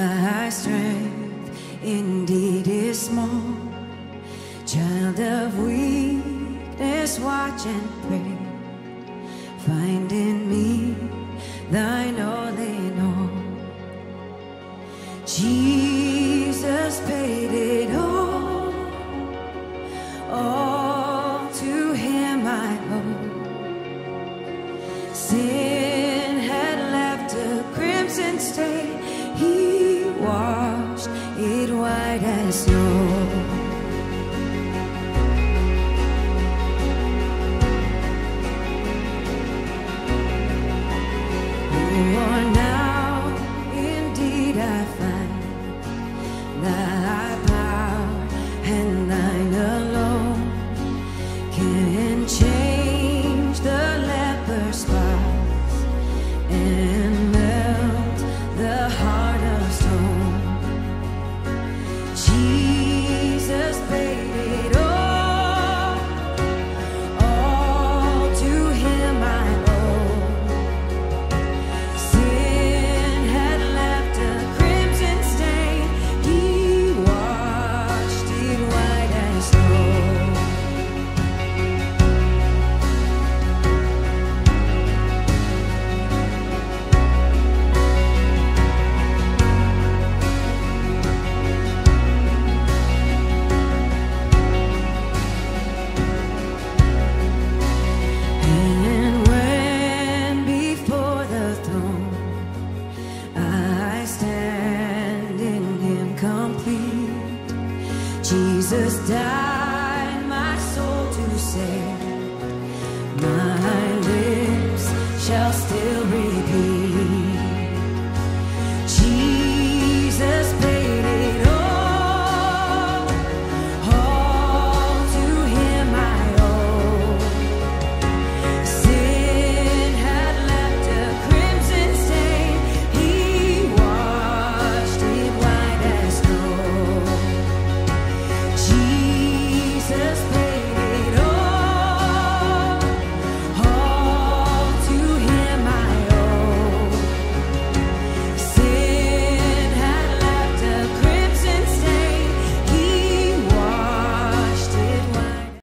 My strength indeed is small. Child of weakness, watch and pray. Find in me thine all in all. Jesus paid it all. All to him I owe. Sin had left a crimson stain. He washed it white as snow. Oh, now indeed I find thy power and thine alone can change the leper's spots and melt the heart of stone. Jesus paid it all to him I owe. Sin had left a crimson stain. He washed it white as snow. And when before the throne I stand in him complete, Jesus died my soul to save.